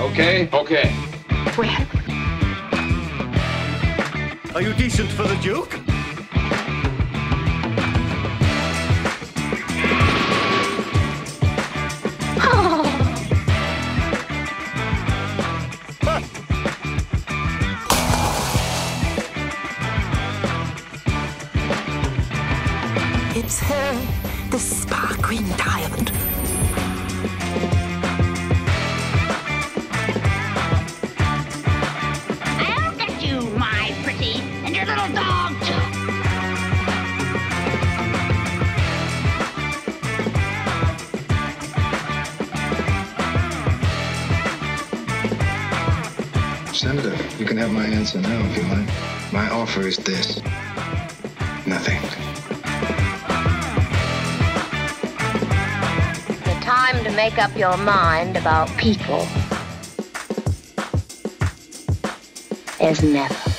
okay? Okay. Well, are you decent for the joke? it's her, the sparkling diamond. I'll get you, my pretty, and your little dog, too. Senator, you can have my answer now if you like. My offer is this. Nothing. The time to make up your mind about people is never.